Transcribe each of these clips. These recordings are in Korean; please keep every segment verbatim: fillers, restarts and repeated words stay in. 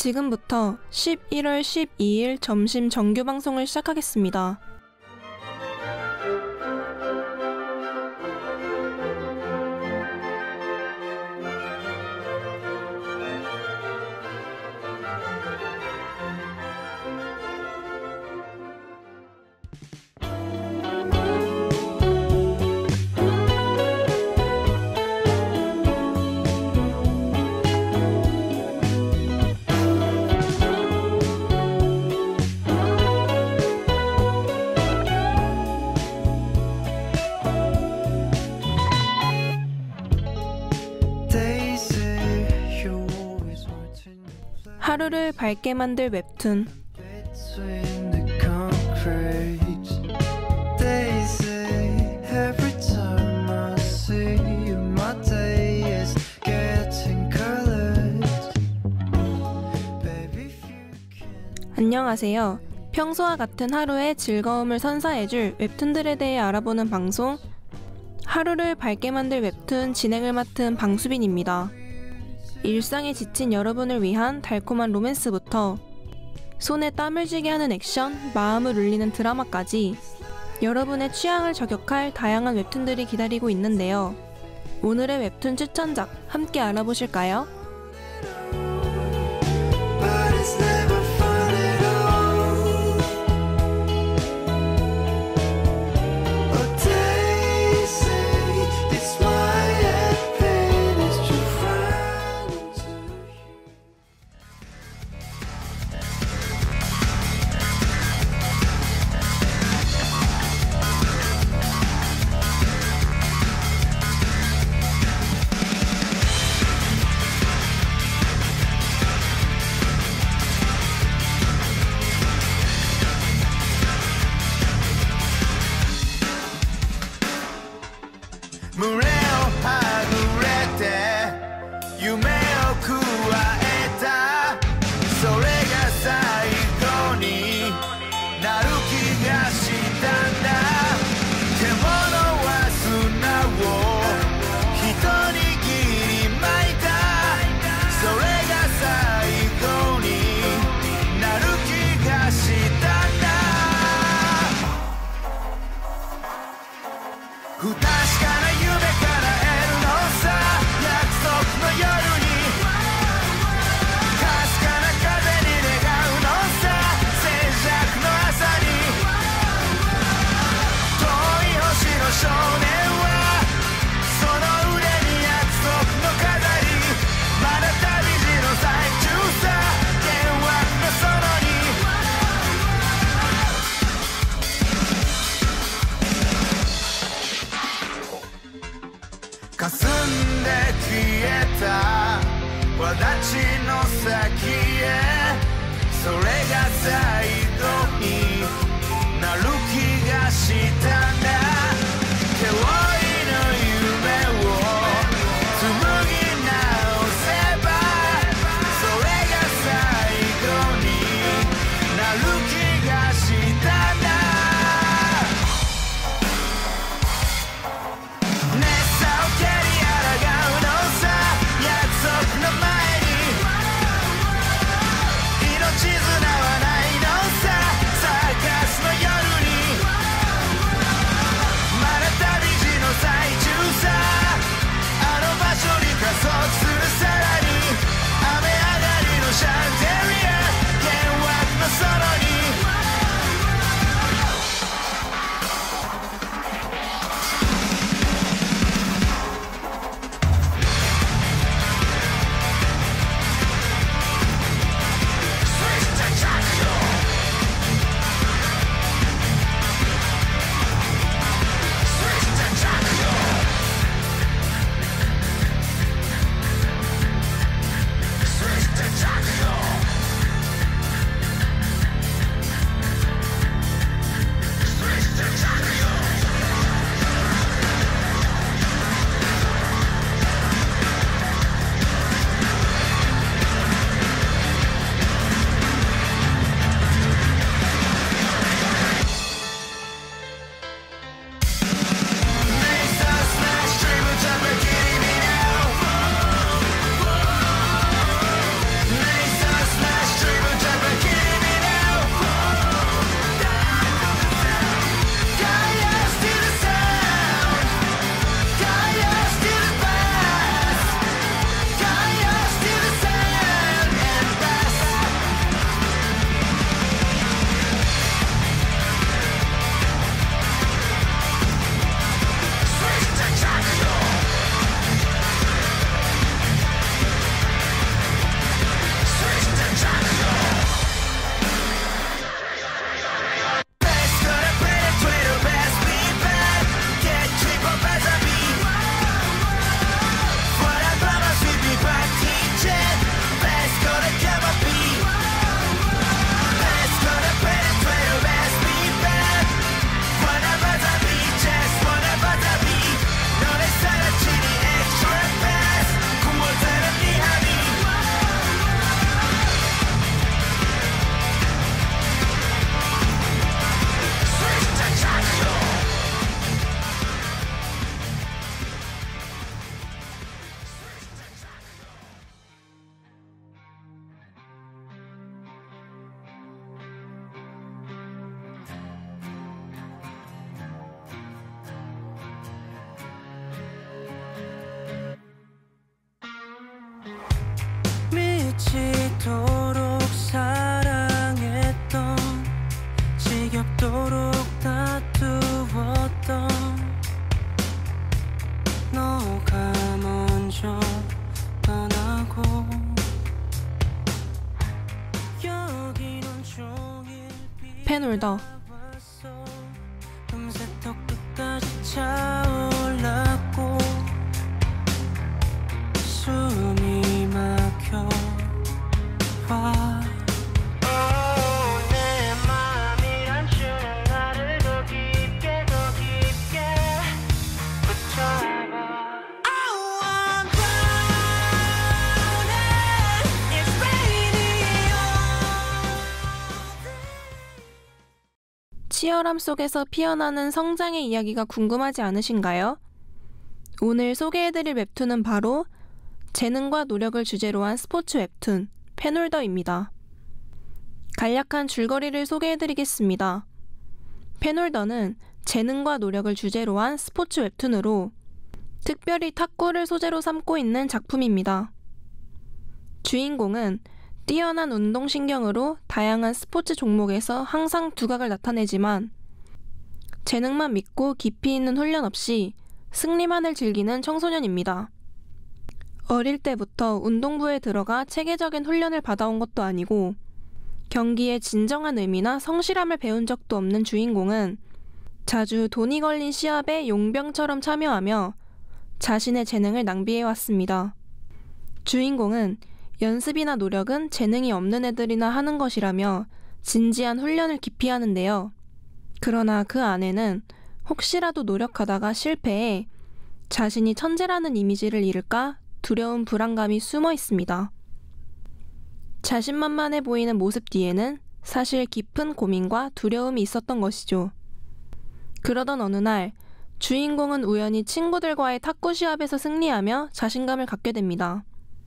지금부터 십일월 십이일 점심 정규 방송을 시작하겠습니다. 하루를 밝게 만들 웹툰. 안녕하세요. 평소와 같은 하루의 즐거움을 선사해줄 웹툰들에 대해 알아보는 방송, 하루를 밝게 만들 웹툰 진행을 맡은 방수빈입니다. 일상에 지친 여러분을 위한 달콤한 로맨스부터 손에 땀을 쥐게 하는 액션, 마음을 울리는 드라마까지 여러분의 취향을 저격할 다양한 웹툰들이 기다리고 있는데요. 오늘의 웹툰 추천작 함께 알아보실까요? 絆はないの 미치도록 사랑했던 지겹도록 다투었던 너가 먼저 떠나고 여긴 온종일 펜홀더. 금세 턱 끝까지 차올랐고 숨이 막혀와 내 맘이 감추는 나를 더 깊게 더 깊게 붙잡아. I'm drowning, it's raining all day. 치열함 속에서 피어나는 성장의 이야기가 궁금하지 않으신가요? 오늘 소개해드릴 웹툰은 바로 재능과 노력을 주제로 한 스포츠 웹툰 펜홀더입니다. 간략한 줄거리를 소개해드리겠습니다. 펜홀더는 재능과 노력을 주제로 한 스포츠 웹툰으로 특별히 탁구를 소재로 삼고 있는 작품입니다. 주인공은 뛰어난 운동신경으로 다양한 스포츠 종목에서 항상 두각을 나타내지만 재능만 믿고 깊이 있는 훈련 없이 승리만을 즐기는 청소년입니다. 어릴 때부터 운동부에 들어가 체계적인 훈련을 받아온 것도 아니고 경기의 진정한 의미나 성실함을 배운 적도 없는 주인공은 자주 돈이 걸린 시합에 용병처럼 참여하며 자신의 재능을 낭비해왔습니다. 주인공은 연습이나 노력은 재능이 없는 애들이나 하는 것이라며 진지한 훈련을 기피하는데요. 그러나 그 안에는 혹시라도 노력하다가 실패해 자신이 천재라는 이미지를 잃을까 두려운 불안감이 숨어 있습니다. 자신만만해 보이는 모습 뒤에는 사실 깊은 고민과 두려움이 있었던 것이죠. 그러던 어느 날 주인공은 우연히 친구들과의 탁구 시합에서 승리하며 자신감을 갖게 됩니다.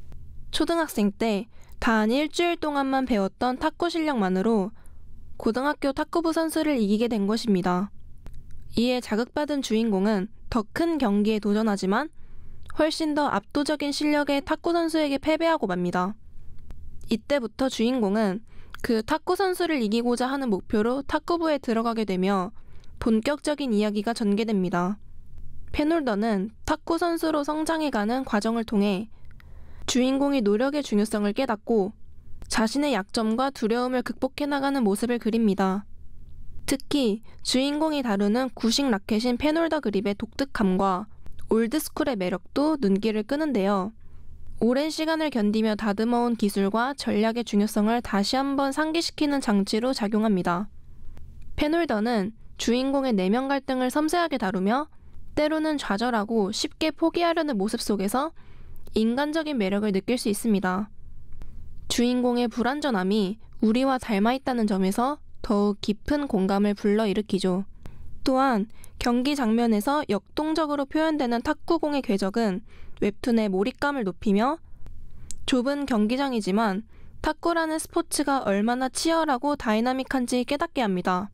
초등학생 때 단 일주일 동안만 배웠던 탁구 실력만으로 고등학교 탁구부 선수를 이기게 된 것입니다. 이에 자극받은 주인공은 더 큰 경기에 도전하지만 훨씬 더 압도적인 실력의 탁구 선수에게 패배하고 맙니다. 이때부터 주인공은 그 탁구 선수를 이기고자 하는 목표로 탁구부에 들어가게 되며 본격적인 이야기가 전개됩니다. 펜홀더는 탁구 선수로 성장해가는 과정을 통해 주인공이 노력의 중요성을 깨닫고 자신의 약점과 두려움을 극복해 나가는 모습을 그립니다. 특히 주인공이 다루는 구식 라켓인 펜홀더 그립의 독특함과 올드스쿨의 매력도 눈길을 끄는데요. 오랜 시간을 견디며 다듬어온 기술과 전략의 중요성을 다시 한번 상기시키는 장치로 작용합니다. 펜홀더는 주인공의 내면 갈등을 섬세하게 다루며 때로는 좌절하고 쉽게 포기하려는 모습 속에서 인간적인 매력을 느낄 수 있습니다. 주인공의 불완전함이 우리와 닮아있다는 점에서 더욱 깊은 공감을 불러일으키죠. 또한 경기 장면에서 역동적으로 표현되는 탁구공의 궤적은 웹툰의 몰입감을 높이며 좁은 경기장이지만 탁구라는 스포츠가 얼마나 치열하고 다이나믹한지 깨닫게 합니다.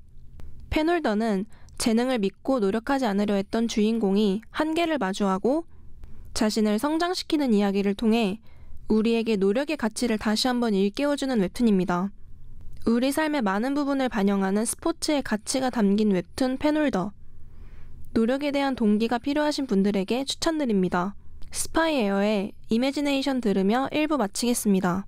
펜홀더는 재능을 믿고 노력하지 않으려 했던 주인공이 한계를 마주하고 자신을 성장시키는 이야기를 통해 우리에게 노력의 가치를 다시 한번 일깨워주는 웹툰입니다. 우리 삶의 많은 부분을 반영하는 스포츠의 가치가 담긴 웹툰 펜홀더. 노력에 대한 동기가 필요하신 분들에게 추천드립니다. 스파이에어의 이매지네이션 들으며 일 부 마치겠습니다.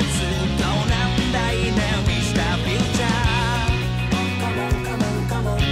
Come on, come on.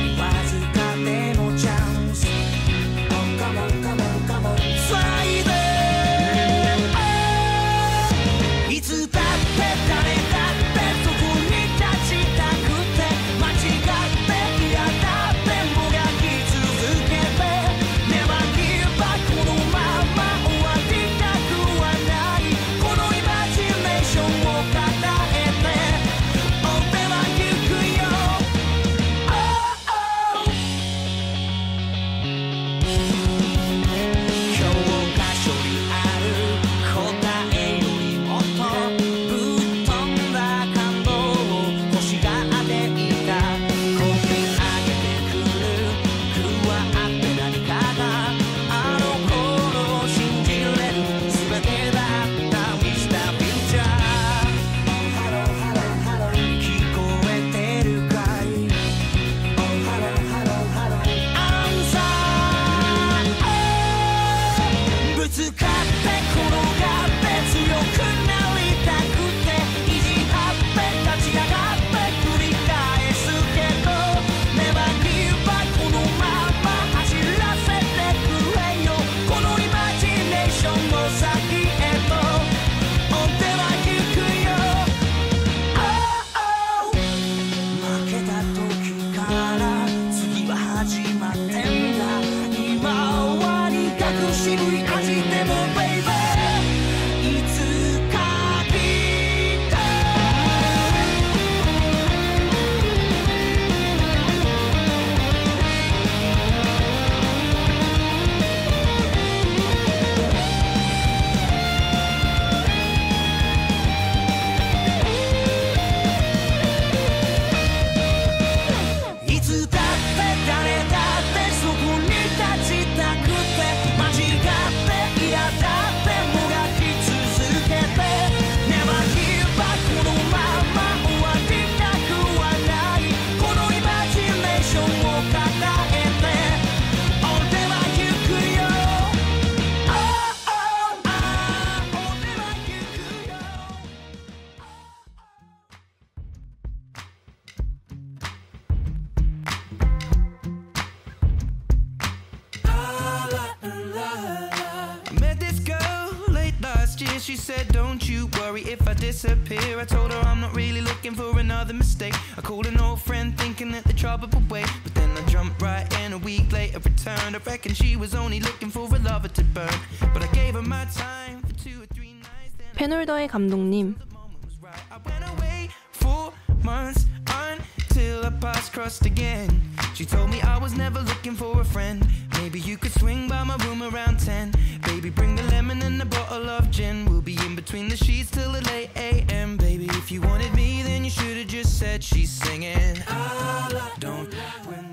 disappear. I told her I'm not really looking for another mistake. I called an old friend thinking that the trouble would wait, but then I jumped right in. A week later returned. I reckon she was only looking for a lover to burn, but I gave her my time for two or three nights. 펜홀더의 감독님, I went away for months until our paths crossed again. She told me I was never looking for a friend. Maybe you could swing by my room around ten. Baby, bring the lemon and a bottle of gin. We'll be in between the sheets till the late a m. Baby, if you wanted me, then you should have just said she's singing. I don't when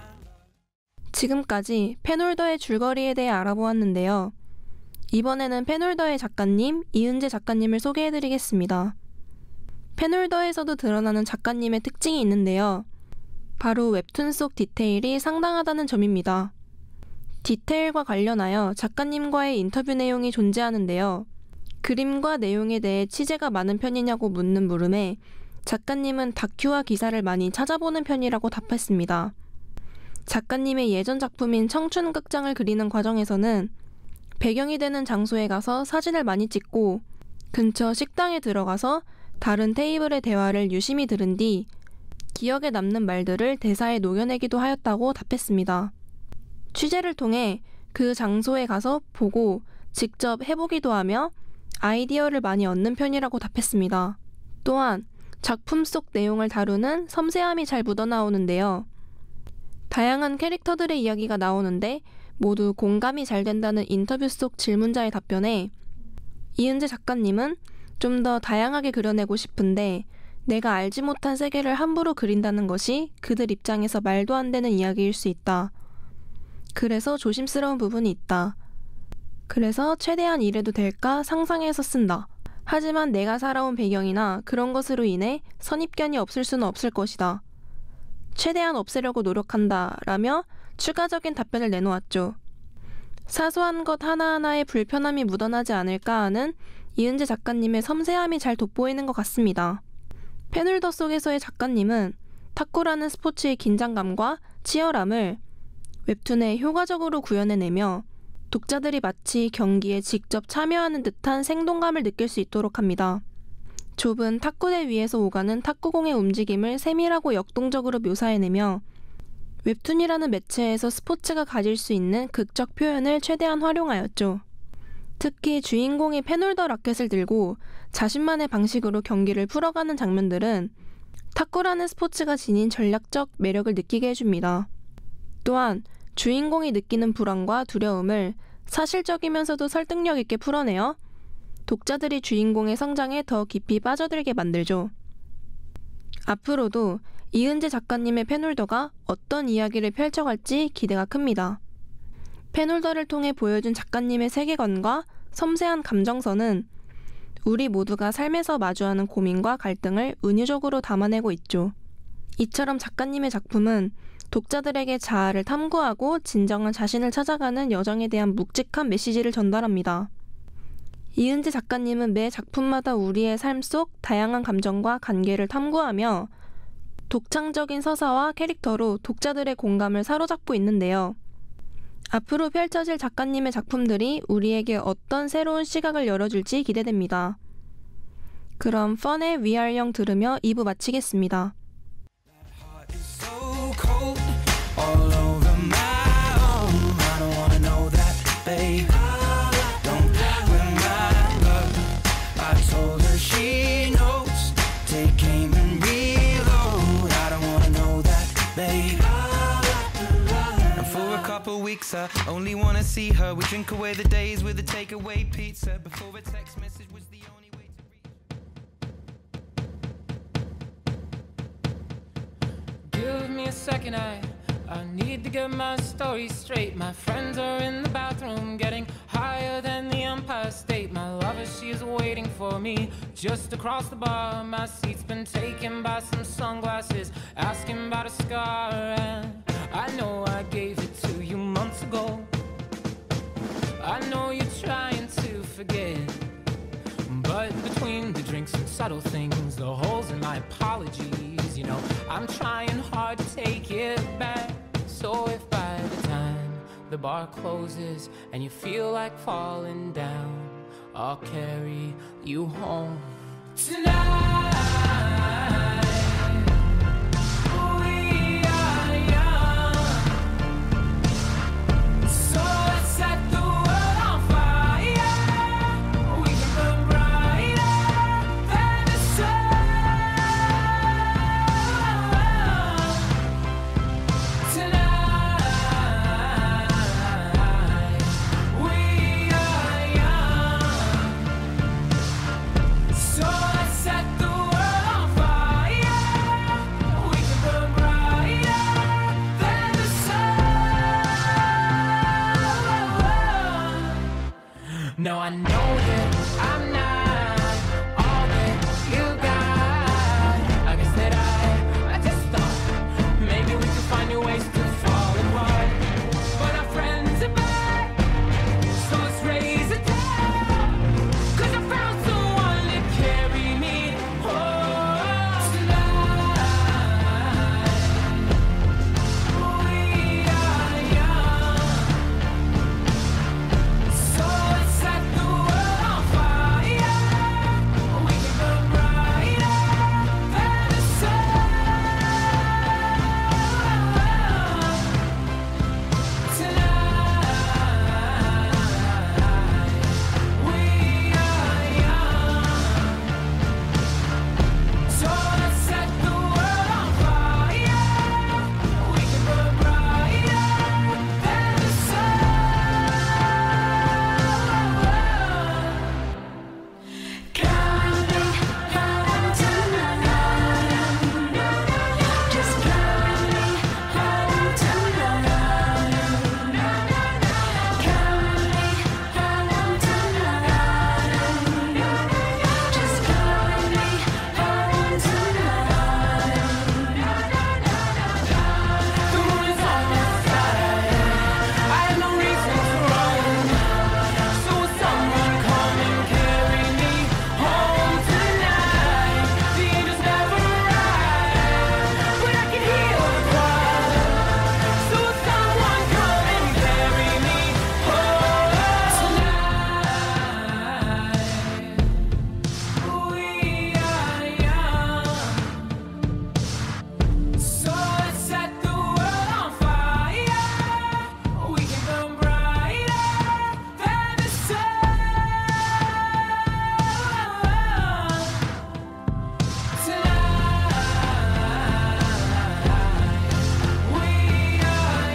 지금까지 펜홀더의 줄거리에 대해 알아보았는데요. 이번에는 펜홀더의 작가님, 이은재 작가님을 소개해드리겠습니다. 펜홀더에서도 드러나는 작가님의 특징이 있는데요. 바로 웹툰 속 디테일이 상당하다는 점입니다. 디테일과 관련하여 작가님과의 인터뷰 내용이 존재하는데요. 그림과 내용에 대해 취재가 많은 편이냐고 묻는 물음에 작가님은 다큐와 기사를 많이 찾아보는 편이라고 답했습니다. 작가님의 예전 작품인 청춘극장을 그리는 과정에서는 배경이 되는 장소에 가서 사진을 많이 찍고 근처 식당에 들어가서 다른 테이블의 대화를 유심히 들은 뒤 기억에 남는 말들을 대사에 녹여내기도 하였다고 답했습니다. 취재를 통해 그 장소에 가서 보고 직접 해보기도 하며 아이디어를 많이 얻는 편이라고 답했습니다. 또한 작품 속 내용을 다루는 섬세함이 잘 묻어나오는데요. 다양한 캐릭터들의 이야기가 나오는데 모두 공감이 잘 된다는 인터뷰 속 질문자의 답변에 이은재 작가님은 좀 더 다양하게 그려내고 싶은데 내가 알지 못한 세계를 함부로 그린다는 것이 그들 입장에서 말도 안 되는 이야기일 수 있다. 그래서 조심스러운 부분이 있다. 그래서 최대한 이래도 될까 상상해서 쓴다. 하지만 내가 살아온 배경이나 그런 것으로 인해 선입견이 없을 수는 없을 것이다. 최대한 없애려고 노력한다 라며 추가적인 답변을 내놓았죠. 사소한 것 하나하나에 불편함이 묻어나지 않을까 하는 이은재 작가님의 섬세함이 잘 돋보이는 것 같습니다. 펜홀더 속에서의 작가님은 탁구라는 스포츠의 긴장감과 치열함을 웹툰에 효과적으로 구현해내며 독자들이 마치 경기에 직접 참여하는 듯한 생동감을 느낄 수 있도록 합니다. 좁은 탁구대 위에서 오가는 탁구공의 움직임을 세밀하고 역동적으로 묘사해내며 웹툰이라는 매체에서 스포츠가 가질 수 있는 극적 표현을 최대한 활용하였죠. 특히 주인공이 펜홀더 라켓을 들고 자신만의 방식으로 경기를 풀어가는 장면들은 탁구라는 스포츠가 지닌 전략적 매력을 느끼게 해줍니다. 또한 주인공이 느끼는 불안과 두려움을 사실적이면서도 설득력 있게 풀어내어 독자들이 주인공의 성장에 더 깊이 빠져들게 만들죠. 앞으로도 이은재 작가님의 펜홀더가 어떤 이야기를 펼쳐갈지 기대가 큽니다. 펜홀더를 통해 보여준 작가님의 세계관과 섬세한 감정선은 우리 모두가 삶에서 마주하는 고민과 갈등을 은유적으로 담아내고 있죠. 이처럼 작가님의 작품은 독자들에게 자아를 탐구하고 진정한 자신을 찾아가는 여정에 대한 묵직한 메시지를 전달합니다. 이은재 작가님은 매 작품마다 우리의 삶 속 다양한 감정과 관계를 탐구하며 독창적인 서사와 캐릭터로 독자들의 공감을 사로잡고 있는데요. 앞으로 펼쳐질 작가님의 작품들이 우리에게 어떤 새로운 시각을 열어줄지 기대됩니다. 그럼 펀의 We Are Young 들으며 이 부 마치겠습니다. I only wanna see her. We drink away the days with a takeaway pizza. Before a text message was the only way to reach. Give me a second, I I need to get my story straight. My friends are in the bathroom getting higher than the Empire State. My lover, she is waiting for me just across the bar. My seat's been taken by some sunglasses asking about a scar, and I know I gave it to you months ago. I know you're trying to forget, but between the drinks and subtle things, the holes in my apologies, you know, I'm trying hard to take it back. So if by the time the bar closes and you feel like falling down, I'll carry you home No, I know that I'm not all that you got. I guess that I, I just thought maybe we could find new ways to fall apart. But our friends are back, so let's raise a toast. 'Cause I found someone to carry me home tonight. We are young, so let's set the world on fire. We can burn brighter than the sun tonight. We are young, so let's set the world on fire. We can burn brighter than the sun. Coming home tonight. Just coming home tonight. Coming home tonight. Just coming home tonight. The moon is on my side. I have no reason to run. So will someone come and carry me home tonight? The angels never arrive, but I can hear the choir. So will someone come and carry me home tonight? We are young, so let's set the world on fire. We can burn brighter than the sun tonight. We are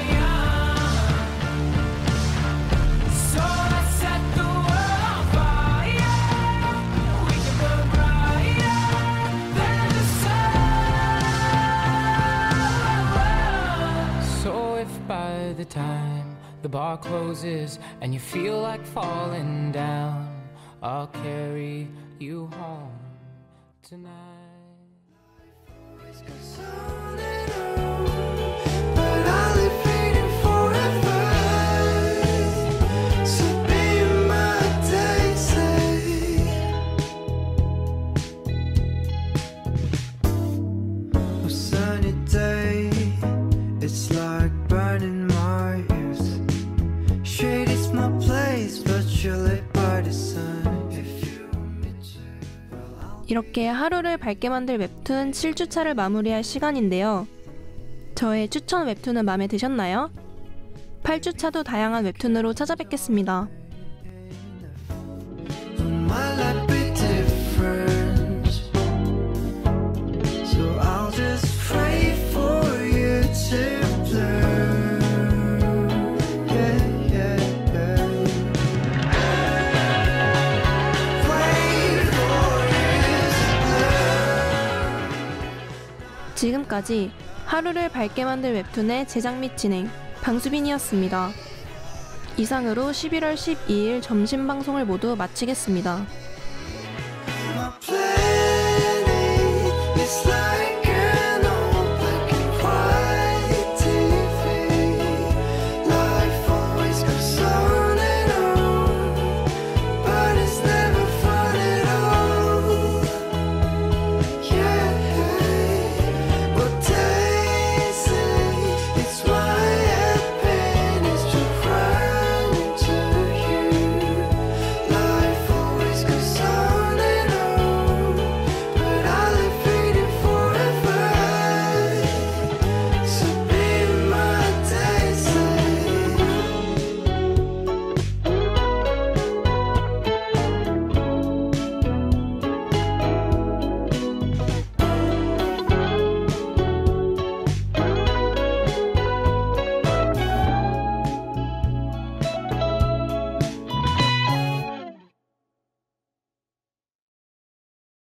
young, so let's set the world on fire. We can burn brighter than the sun. So if by the time the bar closes and you feel like falling down, I'll carry you home tonight. But I live waiting forever. So be my daisy. A sunny day, it's like burning my ears. Shade is my place, but you're lit by the sun. If you want me to, well, I'll 이렇게 하루를 밝게 만들 웹툰 칠 주차를 마무리할 시간인데요. 저의 추천 웹툰은 마음에 드셨나요? 팔 주차도 다양한 웹툰으로 찾아뵙겠습니다. my life be different. So I'll just pray for you to learn. Yeah, yeah, yeah. Pray for you to learn. 지금까지 하루를 밝게 만들 웹툰의 제작 및 진행 방수빈이었습니다. 이상으로 십일월 십이일 점심 방송을 모두 마치겠습니다.